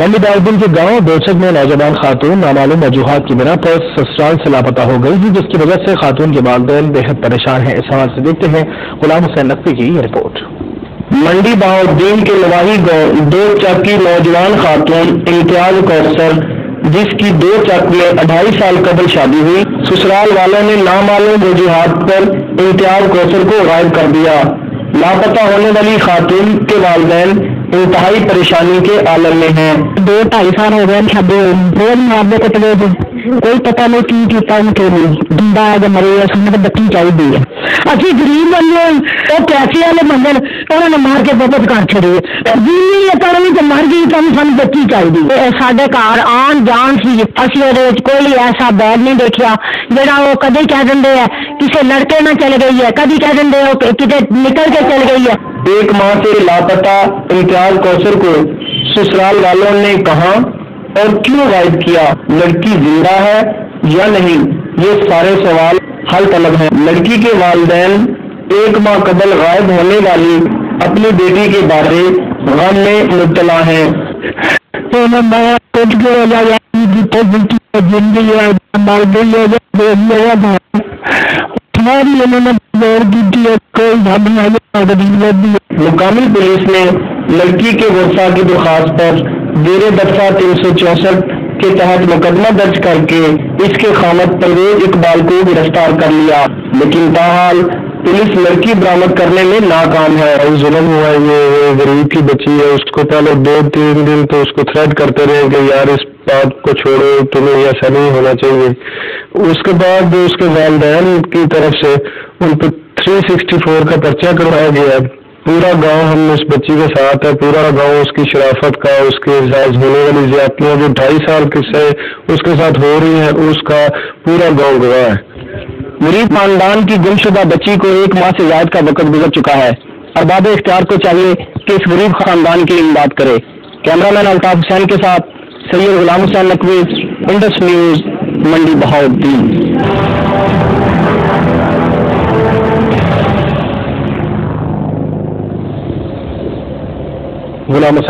منڈی بہاؤالدین کے گاؤں دوچک میں نوجوان خاتون نامعلوم وجوہات کی بنا پر سسرال سے لاپتہ ہو گئی جس کی وجہ سے خاتون کے والدین بے حد پریشان ہیں۔ اس حوالے سے دیکھتے ہیں غلام حسین نقوی کی یہ رپورٹ۔ منڈی بہاؤالدین کے نواحی گاؤں دوچک کی نوجوان خاتون امتیاز کوثر جس کی دوچک میں 2.5 سال قبل شادی ہوئی، سسرال والوں نے نامعلوم وجوہات پر امتیاز کوثر کو غائب کر دیا۔ لاپتہ ہونے والی خاتون کے والدین انتہائی پریشانی کے عالم میں ہیں۔ 2-2.5 سال ہو گئے شادی روز مارنے کو چلے تھے، کوئی پتہ نہیں کی کیتا ان کے لیے زندہ ہے مرے ہے، سن تو بچی چاہیے۔ اسی غریب بندے وہ پیسے والے بندے انہوں نے مار کے واپس کر چھڑے جی اکانومی تو مر گئی تو سن بچی چاہیے۔ سارے گھر آن جان سی اسی کوئی ایسا بیگ نہیں دیکھا جہاں وہ کدی کہہ دیں کسی لڑکے نہ چل گئی ہے، کدی کہہ دیں وہ کتنے نکل کے چل گئی ہے۔ 1 ماہ سے لاپتہ امتیاز کوثر کو سسرال والوں نے کہاں اور کیوں غائب کیا؟ لڑکی زندہ ہے یا نہیں؟ یہ سارے سوال حل طلب ہیں۔ لڑکی کے والدین 1 ماہ قبل غائب ہونے والی اپنی بیٹی کے بارے غم میں مبتلا ہیں۔ مقامی پولیس نے لڑکی کے ورثاء کی درخواست پر زیر دفتہ 364 کے تحت مقدمہ درج کر کے اس کے خامد پرویز اقبال کو گرفتار کر لیا، لیکن تاحال پولیس لڑکی برآمد کرنے میں ناکام ہے۔ ظلم ہوا ہے، یہ غریب کی بچی ہے، اس کو پہلے 2-3 دن تو اس کو تھریٹ کرتے رہے کہ یار اس بات کو چھوڑو، تمہیں ایسا نہیں ہونا چاہیے۔ اس کے بعد اس کے والدین کی طرف سے ان پہ 364 کا پرچہ کروایا گیا۔ پورا گاؤں ہم اس بچی کے ساتھ ہے، پورا گاؤں اس کی شرافت کا، اس کے ساتھ ہونے والی زیادتیاں جو 2.5 سال سے اس کے ساتھ ہو رہی ہیں اس کا پورا گاؤں گواہ ہے۔ غریب خاندان کی گمشدہ بچی کو 1 ماہ سے زائد کا وقت گزر چکا ہے۔ ارباب اختیار کو چاہیے کہ اس غریب خاندان کی امداد کرے۔ کیمرہ مین الطاف حسین کے ساتھ سید غلام حسین نقوی، انڈس نیوز، منڈی بہاؤالدین۔